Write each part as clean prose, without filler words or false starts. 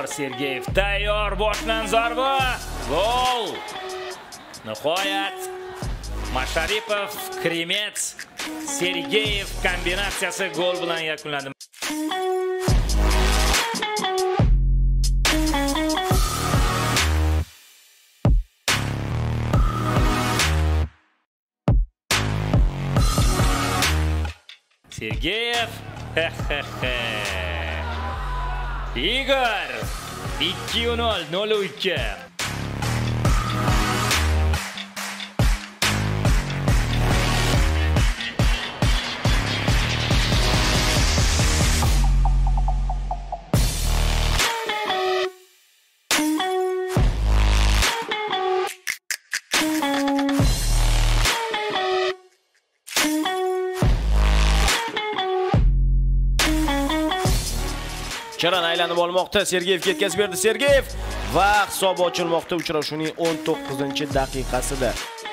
Sergeyev. Tayyor, boshdan zarba. Gol. Nihoyat Masharipov, Kremets, Sergeyev kombinatsiyasi gol bilan yakunlandi. Sergeyev. Igor 2-0, 0-2. Chiran aylanib olmoqda. Sergeyev ketkazib berdi. Sergeyev va hisob ochilmoqda uchrashuvning 19-daqiqasida.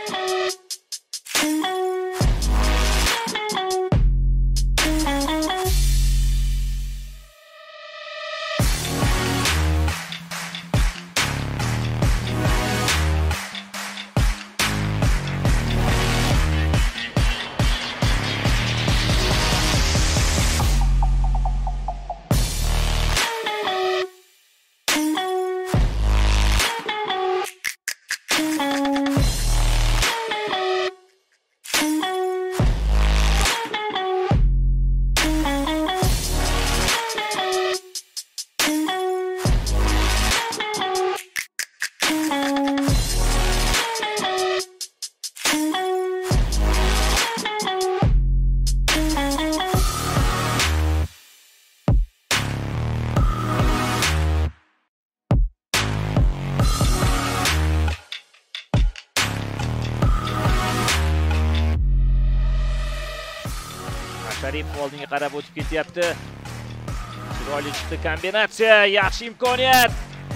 Masharipov oldinga qarab o'tib ketyapti. Chiroyli chiqdi kombinatsiya, yaxshi imkoniyat.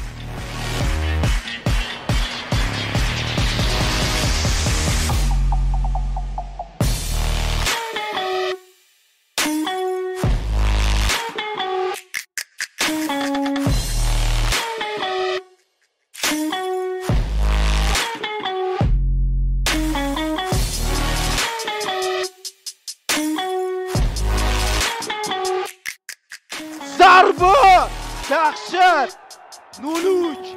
Zarba! Dahshat! 0-3.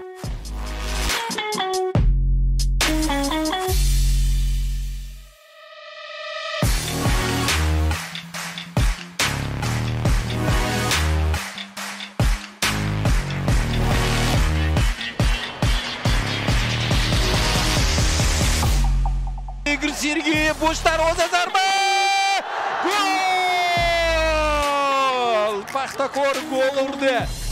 Igor Sergeyev bosh darvoza zarba! Gol! Paxtakor gol urdi.